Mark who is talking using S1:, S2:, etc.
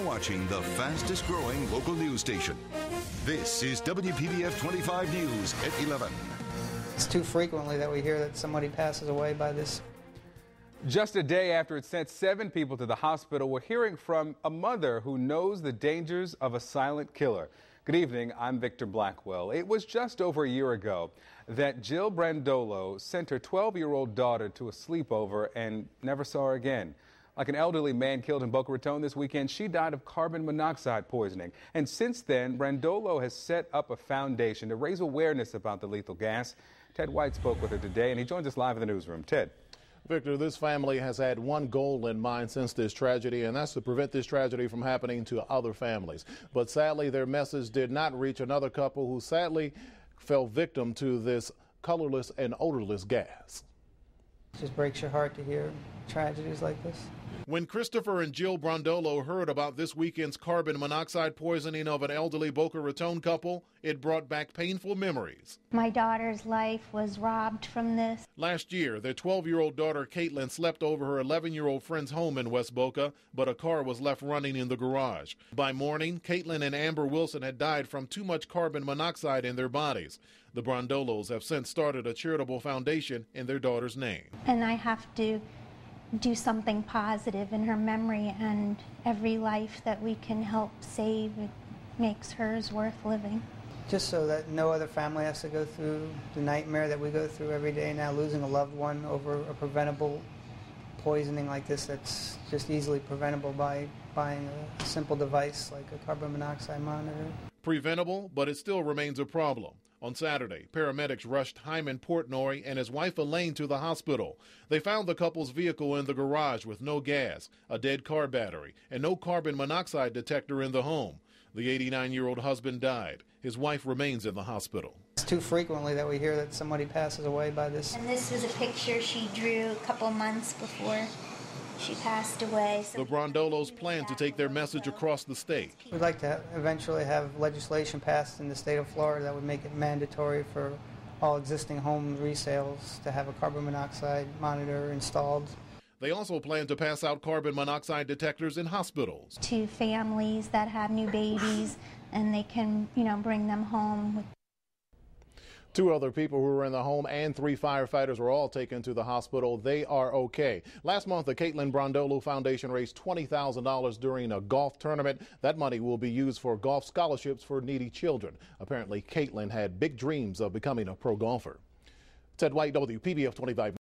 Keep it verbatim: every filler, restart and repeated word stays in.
S1: watching the fastest growing local news station. This is W P B F twenty-five News at eleven.
S2: It's too frequently that we hear that somebody passes away by this.
S3: Just a day after it sent seven people to the hospital, we're hearing from a mother who knows the dangers of a silent killer. Good evening, I'm Victor Blackwell. It was just over a year ago that Jill Brandolo sent her twelve-year-old daughter to a sleepover and never saw her again. Like an elderly man killed in Boca Raton this weekend, she died of carbon monoxide poisoning. And since then, Brandolo has set up a foundation to raise awareness about the lethal gas. Ted White spoke with her today, and he joins us live in the newsroom. Ted.
S4: Victor, this family has had one goal in mind since this tragedy, and that's to prevent this tragedy from happening to other families. But sadly, their message did not reach another couple who sadly fell victim to this colorless and odorless gas.
S2: It just breaks your heart to hear tragedies like this.
S4: When Christopher and Jill Brandolo heard about this weekend's carbon monoxide poisoning of an elderly Boca Raton couple, it brought back painful memories.
S5: My daughter's life was robbed from this.
S4: Last year, their twelve-year-old daughter Caitlin slept over her eleven-year-old friend's home in West Boca, but a car was left running in the garage. By morning, Caitlin and Amber Wilson had died from too much carbon monoxide in their bodies. The Brandolos have since started a charitable foundation in their daughter's name.
S5: And I have to do something positive in her memory, and every life that we can help save, it makes hers worth living.
S2: Just so that no other family has to go through the nightmare that we go through every day now, losing a loved one over a preventable poisoning like this that's just easily preventable by buying a simple device like a carbon monoxide monitor.
S4: Preventable, but it still remains a problem. On Saturday, paramedics rushed Hyman Portnoy and his wife Elaine to the hospital. They found the couple's vehicle in the garage with no gas, a dead car battery, and no carbon monoxide detector in the home. The eighty-nine-year-old husband died. His wife remains in the hospital.
S2: It's too frequently that we hear that somebody passes away by this.
S5: And this was a picture she drew a couple months before she passed away. So
S4: the Brandolos plan to take their message across the state.
S2: We'd like to eventually have legislation passed in the state of Florida that would make it mandatory for all existing home resales to have a carbon monoxide monitor installed.
S4: They also plan to pass out carbon monoxide detectors in hospitals.
S5: To families that have new babies, and they can, you know, bring them home with.
S4: Two other people who were in the home and three firefighters were all taken to the hospital. They are okay. Last month, the Caitlin Brandolo Foundation raised twenty thousand dollars during a golf tournament. That money will be used for golf scholarships for needy children. Apparently, Caitlin had big dreams of becoming a pro golfer. Ted White, W P B F twenty-five.